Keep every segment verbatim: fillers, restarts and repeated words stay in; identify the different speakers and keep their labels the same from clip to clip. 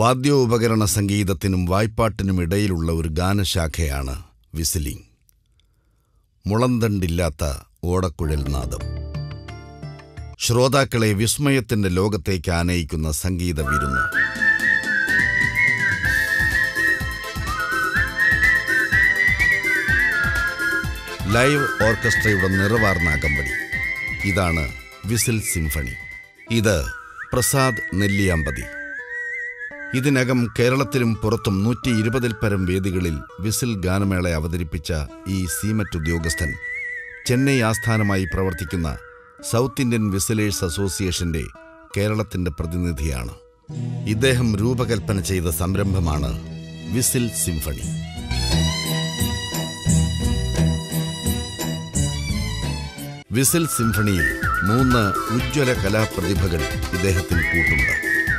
Speaker 1: വാദ്യോപകരണ സംഗീതത്തിനും വായ്പാട്ടിനും ഇടയിലുള്ള ഒരു ഗാനശാഖയാണ് വിസിലിംഗ്. മുളന്തണ്ടില്ലാത്ത ഓടക്കുഴൽ നാദം ശ്രോതാക്കളെ വിസ്മയത്തിന്റെ ലോകത്തേക്ക് ആനയിക്കുന്ന സംഗീത വിരുന്ന്. ലൈവ് ഓർക്കസ്ട്രയുടെ നിറവാർന്ന അകമ്പടി. ഇതാണ് വിസിൽ സിംഫണി. ഇത് പ്രസാദ് നെല്ലിയാമ്പതി. ഇതിനകം കേരളത്തിലും പുറത്തും നൂറ്റി ഇരുപതിൽ പരം വേദികളിൽ വിസിൽ ഗാനമേള അവതരിപ്പിച്ച ഈ സീമറ്റ് ഉദ്യോഗസ്ഥൻ ചെന്നൈ ആസ്ഥാനമായി പ്രവർത്തിക്കുന്ന സൗത്ത് ഇന്ത്യൻ വിസിലേഴ്സ് അസോസിയേഷന്റെ കേരളത്തിന്റെ പ്രതിനിധിയാണ്. ഇദ്ദേഹം രൂപകൽപ്പന ചെയ്ത സംരംഭമാണ് വിസിൽ സിംഫണി. വിസിൽ സിംഫണിയിൽ മൂന്ന് ഉജ്ജ്വല കലാപ്രതിഭകൾ ഇദ്ദേഹത്തിന് കൂട്ടുണ്ട്.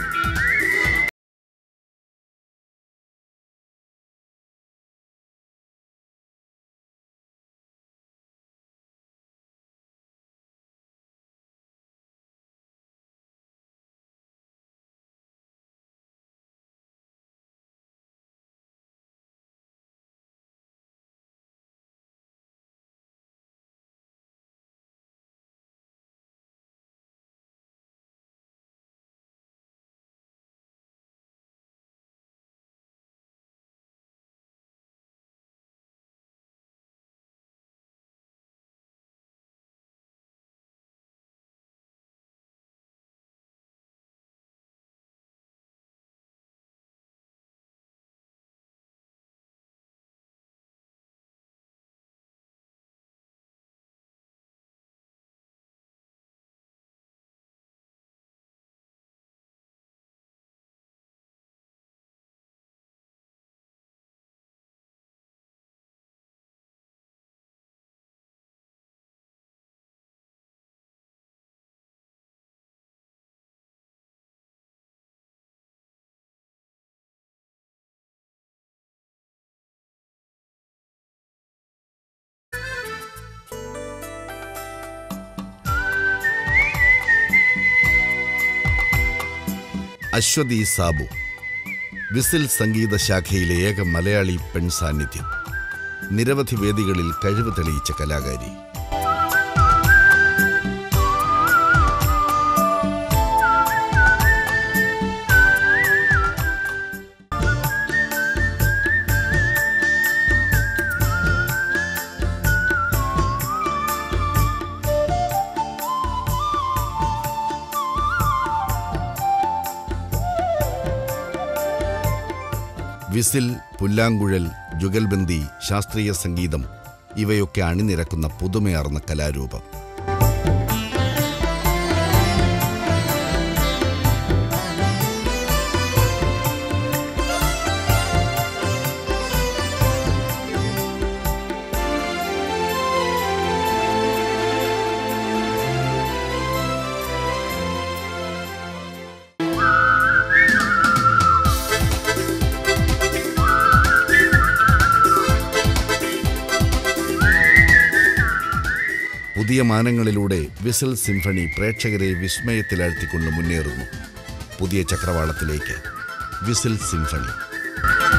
Speaker 1: അശ്വതി സാബു വിസിൽ സംഗീത ശാഖയിലെ ഏക മലയാളി പെൺ സാന്നിധ്യം. നിരവധി വേദികളിൽ കഴിവ് തെളിയിച്ച കലാകാരി. വിസിൽ, പുല്ലാങ്കുഴൽ, ജുഗൽബന്ദി, ശാസ്ത്രീയ സംഗീതം ഇവയൊക്കെ അണിനിരക്കുന്ന പുതുമയാർന്ന കലാരൂപം. പുതിയ മാനങ്ങളിലൂടെ വിസിൽ സിംഫണി പ്രേക്ഷകരെ വിസ്മയത്തിലാഴ്ത്തിക്കൊണ്ട് മുന്നേറുന്നു. പുതിയ ചക്രവാളത്തിലേക്ക് വിസിൽ സിംഫണി.